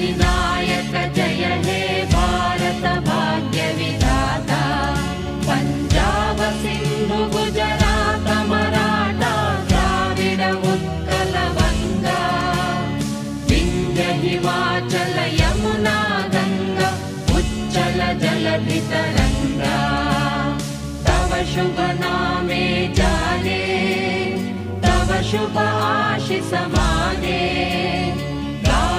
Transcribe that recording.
अधिनायक जय हे भारत भाग्य विधाता पंजाब सिंधु गुजरात मराठा द्राविड उत्कल गंगा विंध्य हिमाचल यमुना गंगा उच्चल जलधि तरंगा तव शुभ नामे जाने तव शुभ आशीष माने